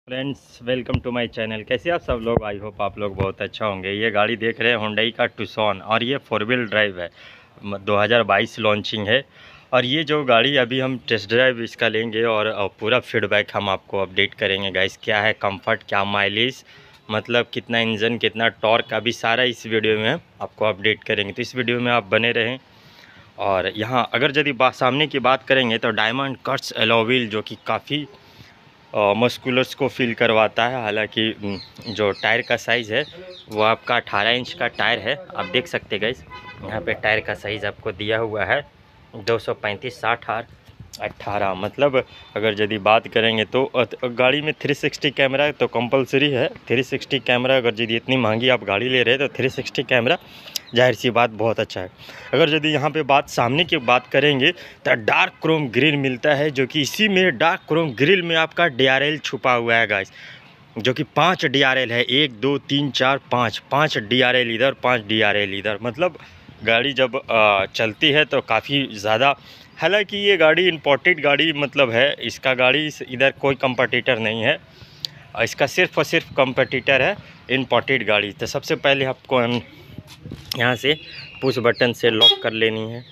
Friends, welcome to my channel. कैसे आप सब लोग? आई होप आप लोग बहुत अच्छा होंगे। ये गाड़ी देख रहे हैं हुंडई का टुक्सॉन, और ये 4 व्हील ड्राइव है। 2022 लॉन्चिंग है। और ये जो गाड़ी अभी हम टेस्ट ड्राइव इसका लेंगे और पूरा फीडबैक हम आपको अपडेट करेंगे गाइस। क्या है कंफर्ट, क्या माइलेज, मतलब कितना इंजन, कितना टॉर्क, अभी सारा इस वीडियो में आपको अपडेट करेंगे। तो इस वीडियो में आप बने रहें। और यहाँ अगर यदि सामने की बात करेंगे तो डायमंड कट्स एलॉय व्हील, जो कि काफ़ी मस्कुलर्स को फील करवाता है। हालांकि जो टायर का साइज़ है वो आपका 18 इंच का टायर है। आप देख सकते हैं गाइस, यहाँ पे टायर का साइज़ आपको दिया हुआ है 235 60 और 18। मतलब अगर यदि बात करेंगे तो गाड़ी में 360 कैमरा तो कंपलसरी है। 360 कैमरा, अगर यदि इतनी महंगी आप गाड़ी ले रहे हैं तो 360 कैमरा जाहिर सी बात बहुत अच्छा है। अगर यदि यहाँ पे सामने की बात करेंगे तो डार्क क्रोम ग्रिल मिलता है, जो कि इसी में डार्क क्रोम ग्रिल में आपका DRL छुपा हुआ है गाइस, जो कि 5 DRL है। 1 2 3 4 5 DRL इधर, 5 DRL इधर। मतलब गाड़ी जब चलती है तो काफ़ी ज़्यादा। हालांकि ये गाड़ी इंपोर्टेड गाड़ी मतलब है, इसका गाड़ी इधर कोई कंपटीटर नहीं है। इसका सिर्फ और सिर्फ कंपटीटर है इंपोर्टेड गाड़ी। तो सबसे पहले आपको यहाँ से पुश बटन से लॉक कर लेनी है।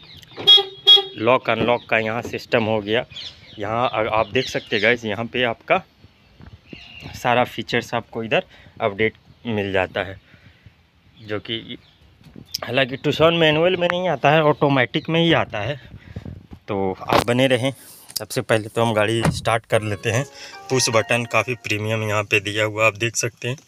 लॉक अनलॉक का यहाँ सिस्टम हो गया। यहाँ आप देख सकते हैं गाइस, यहाँ पे आपका सारा फीचर्स आपको इधर अपडेट मिल जाता है, जो कि हालांकि टुक्सॉन मैनुअल में नहीं आता है, ऑटोमेटिक में ही आता है। तो आप बने रहें। सबसे पहले तो हम गाड़ी स्टार्ट कर लेते हैं। पुश बटन काफ़ी प्रीमियम यहाँ पे दिया हुआ आप देख सकते हैं।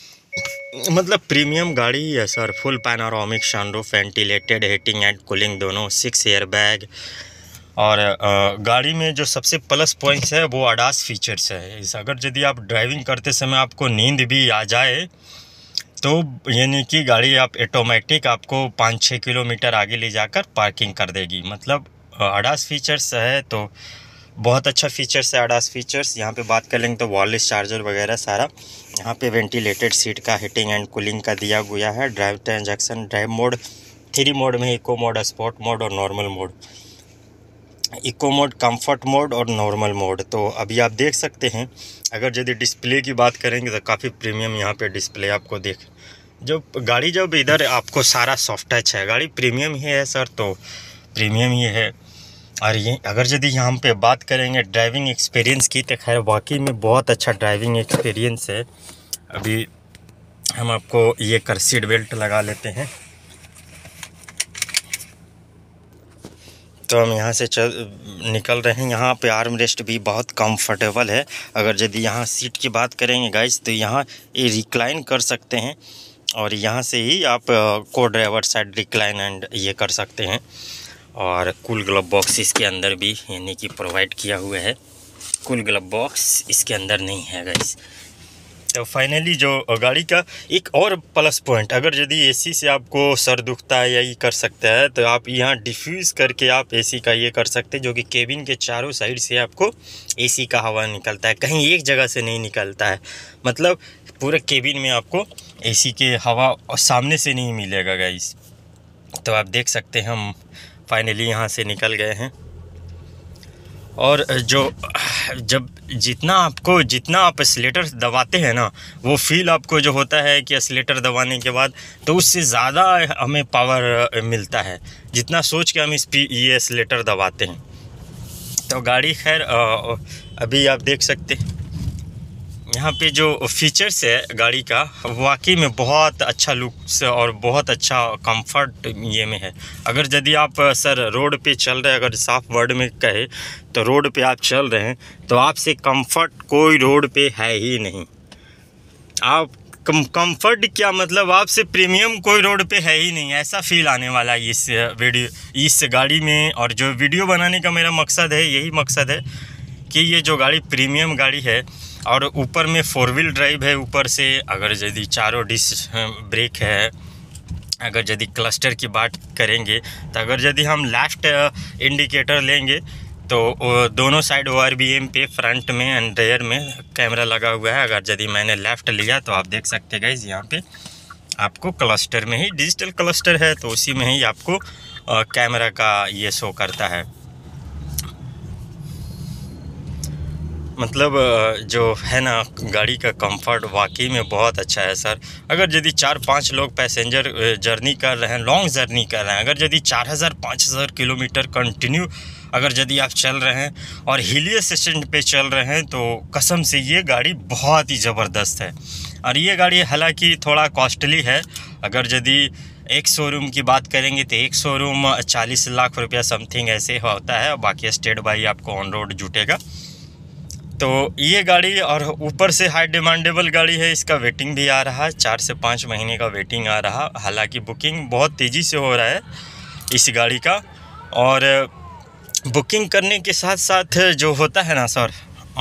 मतलब प्रीमियम गाड़ी ही है sir. Full panoramic sunroof, ventilated, heating and cooling दोनों, 6 एयरबैग। और गाड़ी में जो सबसे प्लस पॉइंट्स है वो ADAS फीचर्स है। इस अगर यदि आप ड्राइविंग करते समय आपको नींद भी आ जाए तो यानी कि गाड़ी आप ऑटोमेटिक आपको 5-6 किलोमीटर आगे ले जाकर पार्किंग कर देगी। मतलब ADAS फीचर्स है तो बहुत अच्छा फीचर्स है। ADAS फीचर्स यहाँ पे बात कर लेंगे तो वायरलेस चार्जर वगैरह सारा। यहाँ पे वेंटिलेटेड सीट का, हीटिंग एंड कूलिंग का दिया गया है। Drive transaction, drive mode 3 mode में, इको मोड, स्पोर्ट मोड और normal mode. Eco mode, comfort mode और नॉर्मल मोड। तो अभी आप देख सकते हैं। अगर यदि डिस्प्ले की बात करेंगे तो काफ़ी प्रीमियम यहाँ पे डिस्प्ले आपको जो गाड़ी जब इधर आपको सारा सॉफ्ट टच है। गाड़ी प्रीमियम ही है सर, तो प्रीमियम ही है। और ये अगर यदि यहाँ पे बात करेंगे ड्राइविंग एक्सपीरियंस की, तो खैर वाकई में बहुत अच्छा ड्राइविंग एक्सपीरियंस है। अभी हम आपको ये कर सीट बेल्ट लगा लेते हैं। तो हम यहाँ से निकल रहे हैं। यहाँ पे आर्म रेस्ट भी बहुत कंफर्टेबल है। अगर यदि यहाँ सीट की बात करेंगे गाइस तो यहाँ ये रिक्लाइन कर सकते हैं, और यहाँ से ही आप को ड्राइवर साइड रिक्लाइन एंड ये कर सकते हैं। और कूल ग्लव बॉक्स इसके अंदर भी यानी कि प्रोवाइड किया हुआ है। कूल ग्लव बॉक्स इसके अंदर नहीं है गाइस। तो फाइनली जो गाड़ी का एक और प्लस पॉइंट, अगर यदि एसी से आपको सर दुखता है या ये कर सकता है तो आप यहाँ डिफ्यूज़ करके आप एसी का ये कर सकते हैं, जो कि केबिन के चारों साइड से आपको एसी का हवा निकलता है, कहीं एक जगह से नहीं निकलता है। मतलब पूरे केबिन में आपको एसी के हवा सामने से नहीं मिलेगा गाइस। तो आप देख सकते हैं हम फाइनली यहाँ से निकल गए हैं। और जितना आप एक्सीलेटर दबाते हैं ना, वो फील आपको जो होता है कि एक्सीलेटर दबाने के बाद तो उससे ज़्यादा हमें पावर मिलता है जितना सोच के हम ये एक्सीलेटर दबाते हैं। तो गाड़ी खैर अभी आप देख सकते हैं यहाँ पे जो फीचर्स है गाड़ी का, वाकई में बहुत अच्छा लुक्स और बहुत अच्छा कंफर्ट ये में है। अगर यदि आप सर रोड पे चल रहे हैं, अगर साफ वर्ड में कहे तो रोड पे आप चल रहे हैं तो आपसे कंफर्ट कोई रोड पे है ही नहीं। आप कंफर्ट क्या मतलब आपसे प्रीमियम कोई रोड पे है ही नहीं, ऐसा फील आने वाला है इस गाड़ी में। और जो वीडियो बनाने का मेरा मकसद है, यही मकसद है कि ये जो गाड़ी प्रीमियम गाड़ी है और ऊपर में 4 व्हील ड्राइव है ऊपर से। अगर यदि चारों डिस्क ब्रेक है, अगर यदि क्लस्टर की बात करेंगे तो अगर यदि हम लेफ़्ट इंडिकेटर लेंगे तो दोनों साइड ORBM पे फ्रंट में एंड रेयर में कैमरा लगा हुआ है। अगर यदि मैंने लेफ़्ट लिया तो आप देख सकते हैं गाइस, यहाँ पे आपको क्लस्टर में ही डिजिटल क्लस्टर है, तो उसी में ही आपको कैमरा का ये शो करता है। मतलब जो है ना गाड़ी का कंफर्ट वाकई में बहुत अच्छा है सर। अगर यदि 4-5 लोग पैसेंजर जर्नी कर रहे हैं, लॉन्ग जर्नी कर रहे हैं, अगर यदि 4000-5000 किलोमीटर कंटिन्यू अगर यदि आप चल रहे हैं और हिली स्टेशन पे चल रहे हैं, तो कसम से ये गाड़ी बहुत ही ज़बरदस्त है। और ये गाड़ी हालांकि थोड़ा कॉस्टली है। अगर यदि एक शोरूम की बात करेंगे तो एक शोरूम 40 लाख रुपया समथिंग ऐसे होता है, बाकी स्टेट बाई आपको ऑन रोड जुटेगा। तो ये गाड़ी और ऊपर से हाई डिमांडेबल गाड़ी है, इसका वेटिंग भी आ रहा है, 4 से 5 महीने का वेटिंग आ रहा। हालांकि बुकिंग बहुत तेज़ी से हो रहा है इस गाड़ी का। और बुकिंग करने के साथ साथ जो होता है ना सर,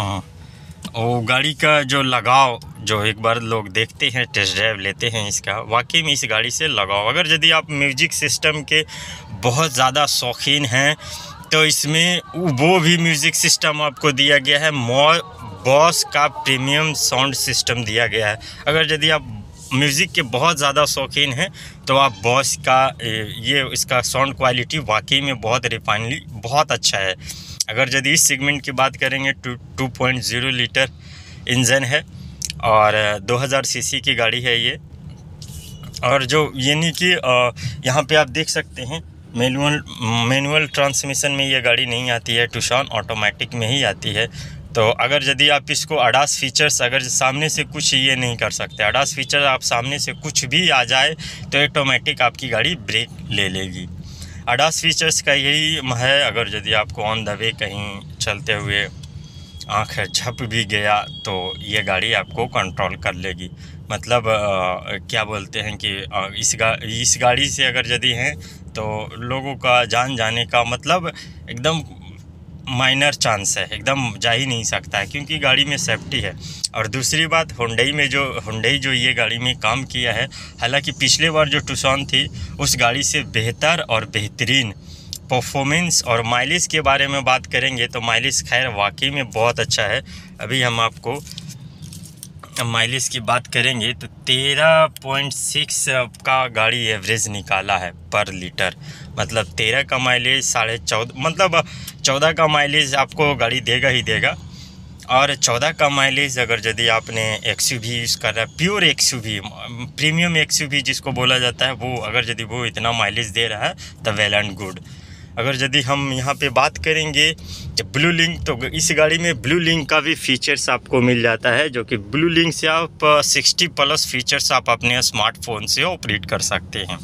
वो गाड़ी का जो लगाव, जो एक बार लोग देखते हैं, टेस्ट ड्राइव लेते हैं इसका, वाकई में इस गाड़ी से लगाव। अगर यदि आप म्यूजिक सिस्टम के बहुत ज़्यादा शौकीन हैं तो इसमें वो भी म्यूज़िक सिस्टम आपको दिया गया है। बॉस का प्रीमियम साउंड सिस्टम दिया गया है। अगर यदि आप म्यूज़िक के बहुत ज़्यादा शौकीन हैं तो आप बॉस का ये इसका साउंड क्वालिटी वाकई में बहुत रिफाइनली बहुत अच्छा है। अगर यदि इस सेगमेंट की बात करेंगे 2.0 लीटर इंजन है और 2000 सीसी की गाड़ी है ये। और जो यानी कि यहाँ पे आप देख सकते हैं मैनुअल ट्रांसमिशन में ये गाड़ी नहीं आती है, टूसान ऑटोमेटिक में ही आती है। तो अगर यदि आप इसको अडास फीचर्स अगर सामने से कुछ ये नहीं कर सकते, अडास फीचर आप सामने से कुछ भी आ जाए तो ऑटोमेटिक आपकी गाड़ी ब्रेक ले लेगी। अडास फीचर्स का यही है। अगर यदि आपको ऑन द वे कहीं चलते हुए आँख झप भी गया तो ये गाड़ी आपको कंट्रोल कर लेगी। मतलब क्या बोलते हैं कि इस गाड़ी से अगर यदि हैं तो लोगों का जान जाने का मतलब एकदम माइनर चांस है, एकदम जा ही नहीं सकता है, क्योंकि गाड़ी में सेफ्टी है। और दूसरी बात, हुंडई जो ये गाड़ी में काम किया है, हालांकि पिछले बार जो टूसान थी उस गाड़ी से बेहतर और बेहतरीन परफॉर्मेंस और माइलेज के बारे में बात करेंगे तो माइलेज खैर वाकई में बहुत अच्छा है। अभी हम आपको माइलेज की बात करेंगे तो 13.6 का गाड़ी एवरेज निकाला है पर लीटर। मतलब 13 का माइलेज 14.5 मतलब 14 का माइलेज आपको गाड़ी देगा ही देगा। और 14 का माइलेज अगर यदि आपने एक्सयूवी यूज़ कर रहा है, प्योर एक्सयूवी, प्रीमियम एक्सयूवी जिसको बोला जाता है, वो अगर यदि वो इतना माइलेज दे रहा है तो वेल एंड गुड। अगर यदि हम यहाँ पे बात करेंगे ब्लू लिंक, तो इस गाड़ी में ब्लू लिंक का भी फीचर्स आपको मिल जाता है, जो कि ब्लू लिंक से आप 60+ फीचर्स आप अपने स्मार्टफोन से ऑपरेट कर सकते हैं।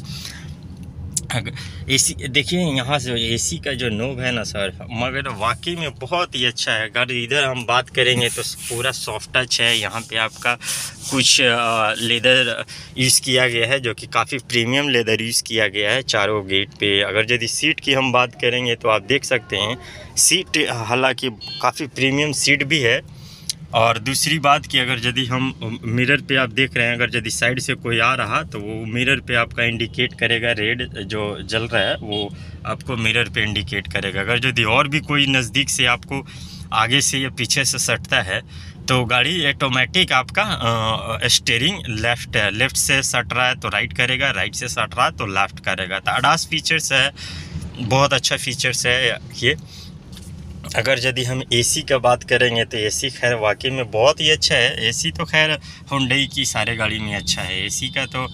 एसी देखिए, यहाँ से एसी का जो नोब है ना सर, मगर वाकई में बहुत ही अच्छा है। अगर इधर हम बात करेंगे तो पूरा सॉफ्ट टच है। यहाँ पे आपका कुछ लेदर यूज़ किया गया है, जो कि काफ़ी प्रीमियम लेदर यूज़ किया गया है चारों गेट पे। अगर यदि सीट की हम बात करेंगे तो आप देख सकते हैं सीट हालांकि काफ़ी प्रीमियम सीट भी है। और दूसरी बात कि अगर यदि हम मिरर पे आप देख रहे हैं, अगर यदि साइड से कोई आ रहा तो वो मिरर पे आपका इंडिकेट करेगा, रेड जो जल रहा है वो आपको मिरर पे इंडिकेट करेगा। अगर यदि और भी कोई नज़दीक से आपको आगे से या पीछे से सटता है तो गाड़ी ऑटोमेटिक आपका स्टीयरिंग लेफ़्ट से सट रहा है तो राइट करेगा, राइट से सट रहा है तो लेफ़्ट करेगा। तो अडास फीचर्स है, बहुत अच्छा फीचर्स है ये। अगर यदि हम एसी का बात करेंगे तो एसी खैर वाकई में बहुत ही अच्छा है। एसी तो खैर हुंडई की सारे गाड़ी में अच्छा है, एसी का तो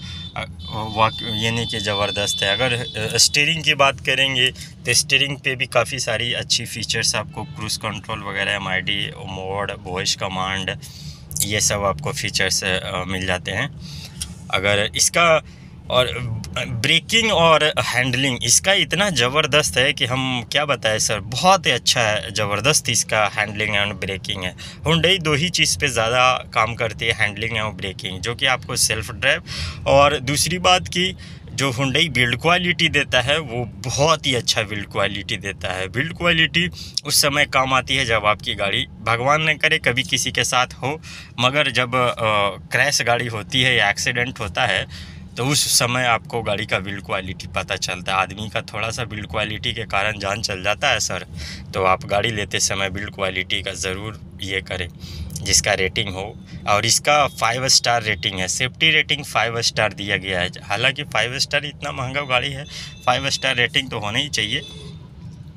यानी कि ज़बरदस्त है। अगर स्टीयरिंग की बात करेंगे तो स्टीयरिंग पे भी काफ़ी सारी अच्छी फीचर्स आपको, क्रूज़ कंट्रोल वगैरह, MID मोड, वॉइस कमांड, ये सब आपको फीचर्स मिल जाते हैं। अगर इसका और ब्रेकिंग और हैंडलिंग इसका इतना ज़बरदस्त है कि हम क्या बताएं सर, बहुत ही अच्छा है, ज़बरदस्त इसका हैंडलिंग एंड ब्रेकिंग है। हुंडई दो ही चीज़ पे ज़्यादा काम करती है, हैंडलिंग और ब्रेकिंग, जो कि आपको सेल्फ ड्राइव। और दूसरी बात कि जो हुंडई बिल्ड क्वालिटी देता है वो बहुत ही अच्छा बिल्ड क्वालिटी देता है। बिल्ड क्वालिटी उस समय काम आती है जब आपकी गाड़ी, भगवान न करे कभी किसी के साथ हो, मगर जब क्रैश गाड़ी होती है या एक्सीडेंट होता है तो उस समय आपको गाड़ी का बिल्ड क्वालिटी पता चलता है। आदमी का थोड़ा सा बिल्ड क्वालिटी के कारण जान चल जाता है सर। तो आप गाड़ी लेते समय बिल्ड क्वालिटी का ज़रूर ये करें जिसका रेटिंग हो। और इसका 5 स्टार रेटिंग है, सेफ्टी रेटिंग 5 स्टार दिया गया है। हालांकि 5 स्टार इतना महंगा गाड़ी है, 5 स्टार रेटिंग तो होना ही चाहिए।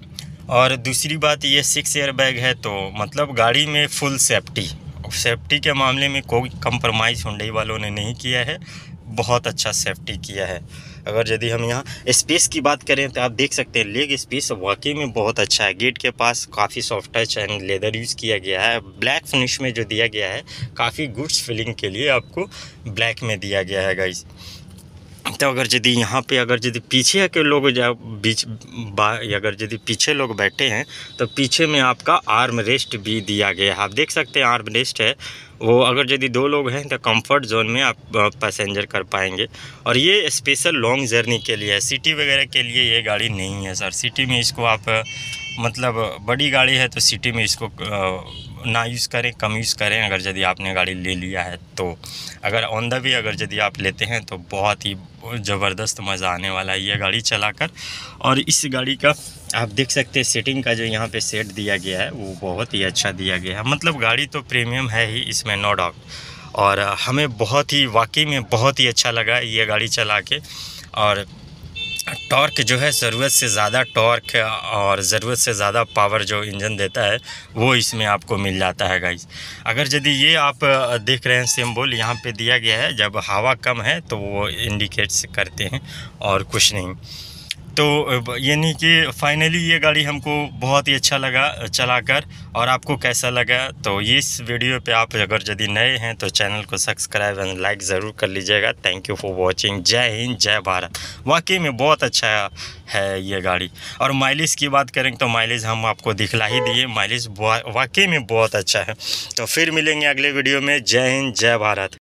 और दूसरी बात ये 6 एयर बैग है, तो मतलब गाड़ी में फुल सेफ्टी के मामले में कोई कंप्रोमाइज़ हुंडई वालों ने नहीं किया है, बहुत अच्छा सेफ्टी किया है। अगर यदि हम यहाँ स्पेस की बात करें तो आप देख सकते हैं लेग स्पेस वाकई में बहुत अच्छा है। गेट के पास काफ़ी soft touch and leather use किया गया है। ब्लैक फिनिश में जो दिया गया है काफ़ी गुड्स फीलिंग के लिए आपको ब्लैक में दिया गया है गाइस। तो अगर यदि यहाँ पे अगर यदि पीछे के लोग अगर यदि पीछे लोग बैठे हैं तो पीछे में आपका आर्म रेस्ट भी दिया गया है। आप देख सकते हैं आर्म रेस्ट है वो, अगर यदि 2 लोग हैं तो कंफर्ट जोन में आप पैसेंजर कर पाएंगे। और ये स्पेशल लॉन्ग जर्नी के लिए है, सिटी वगैरह के लिए ये गाड़ी नहीं है सर। सिटी में इसको आप मतलब बड़ी गाड़ी है तो सिटी में इसको ना यूज़ करें, कम यूज़ करें अगर यदि आपने गाड़ी ले लिया है तो। अगर ऑन द वे अगर यदि आप लेते हैं तो बहुत ही ज़बरदस्त मज़ा आने वाला है ये गाड़ी चलाकर। और इस गाड़ी का आप देख सकते हैं सेटिंग का जो यहाँ पे सेट दिया गया है वो बहुत ही अच्छा दिया गया है। मतलब गाड़ी तो प्रीमियम है ही इसमें, नो डाउट। और हमें बहुत ही वाकई में बहुत ही अच्छा लगा ये गाड़ी चला के। और टॉर्क जो है ज़रूरत से ज़्यादा टॉर्क और ज़रूरत से ज़्यादा पावर जो इंजन देता है वो इसमें आपको मिल जाता है गाइस। अगर यदि ये आप देख रहे हैं सिंबल यहाँ पे दिया गया है, जब हवा कम है तो वो इंडिकेट्स करते हैं और कुछ नहीं। तो यानी कि फाइनली ये गाड़ी हमको बहुत ही अच्छा लगा चलाकर। और आपको कैसा लगा तो इस वीडियो पे आप अगर यदि नए हैं तो चैनल को सब्सक्राइब एंड लाइक ज़रूर कर लीजिएगा। Thank you for watching. जय हिंद, जय भारत। वाकई में बहुत अच्छा है ये गाड़ी। और माइलेज की बात करें तो माइलेज हम आपको दिखला ही दिए, माइलेज वाकई में बहुत अच्छा है। तो फिर मिलेंगे अगले वीडियो में। जय हिंद, जय भारत।